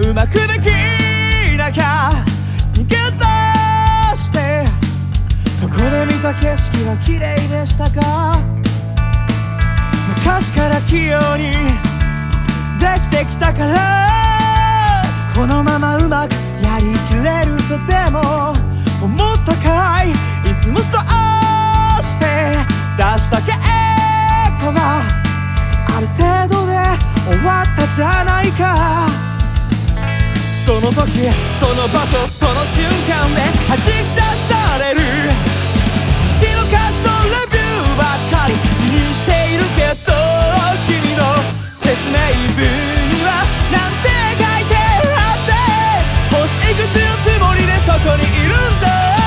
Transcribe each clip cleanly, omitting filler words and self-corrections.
うまくできなきゃ逃げ出して、そこで見た景色は綺麗でしたか。昔から器用にできてきたから、このままうまくやりきれるとでも思ったかい。いつもそうして出した結果はある程度で終わったじゃないか。その時その場所その瞬間で弾き出される星の数とレビューばっかり気にしているけど、君の説明文にはなんて書いてあって、星いくつのつもりでそこにいるんだ。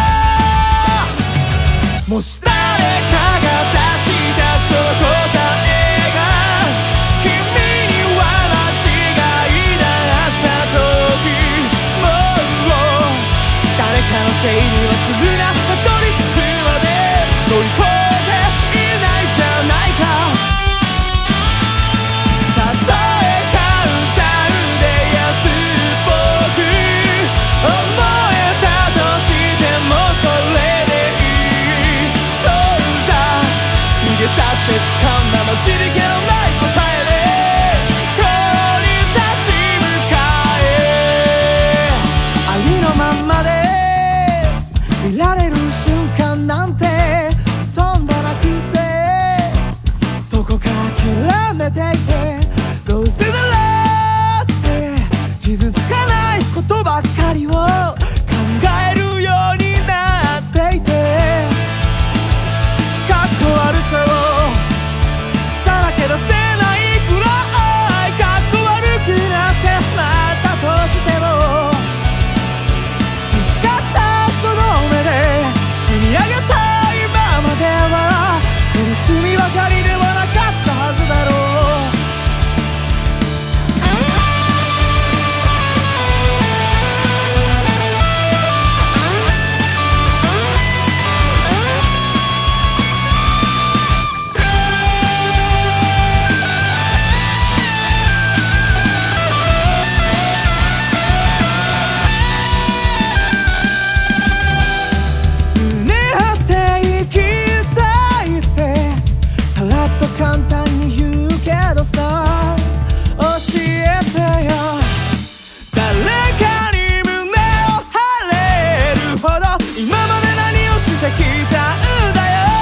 もし誰かが出したその答えが君には間違いだった時、もう誰かのせいにはするな。たどり着くまで乗り越えていないじゃないか。たとえカウンターで安っぽく思えたとしてもそれでいい。そうだ、逃げ出して掴んだマジでけのない答えで今日に立ち向かえ。ありのまんまでいられる瞬間なんてほとんどなくて、どこか諦めていて、どうせならって傷つかないことばっかりを考えるようになっていて、かっこ悪さをさらけ出せないくらいかっこ悪くなってしまったとしても、培ったその目で積み上げた今までは苦しみばかりではなかったはずだろう。胸張って生きたいってさらっと簡単に言うけどさ、教えてよ。誰かに胸を張れるほど今まで何をしてきたんだよ。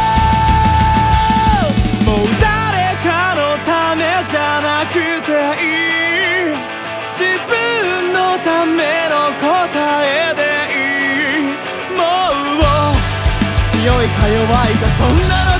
もう誰かのためじゃなくていい、自分のための答えでいい。もう強いか弱いかそんなの